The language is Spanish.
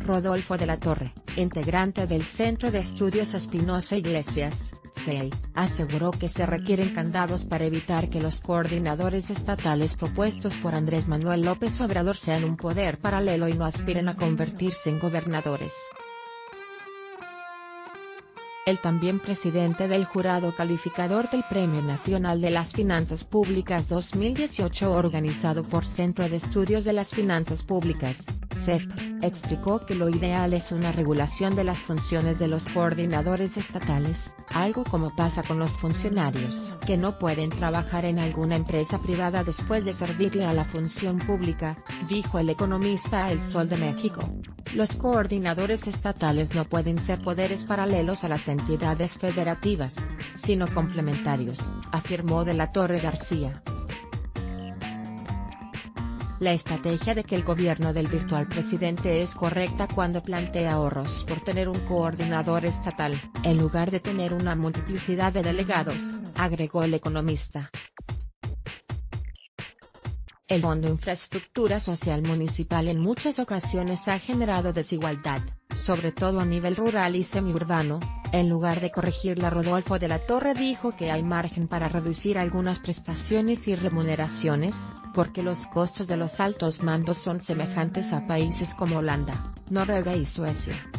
Rodolfo de la Torre, integrante del Centro de Estudios Espinosa Iglesias, CEI, aseguró que se requieren candados para evitar que los coordinadores estatales propuestos por Andrés Manuel López Obrador sean un poder paralelo y no aspiren a convertirse en gobernadores. El también presidente del jurado calificador del Premio Nacional de las Finanzas Públicas 2018 organizado por Centro de Estudios de las Finanzas Públicas, CEF, explicó que lo ideal es una regulación de las funciones de los coordinadores estatales, algo como pasa con los funcionarios que no pueden trabajar en alguna empresa privada después de servirle a la función pública, dijo el economista a El Sol de México. Los coordinadores estatales no pueden ser poderes paralelos a las entidades federativas, sino complementarios, afirmó de la Torre García. La estrategia de que el gobierno del virtual presidente es correcta cuando plantea ahorros por tener un coordinador estatal, en lugar de tener una multiplicidad de delegados, agregó el economista. El Fondo Infraestructura Social Municipal en muchas ocasiones ha generado desigualdad, sobre todo a nivel rural y semiurbano. En lugar de corregirla, Rodolfo de la Torre dijo que hay margen para reducir algunas prestaciones y remuneraciones, porque los costos de los altos mandos son semejantes a países como Holanda, Noruega y Suecia.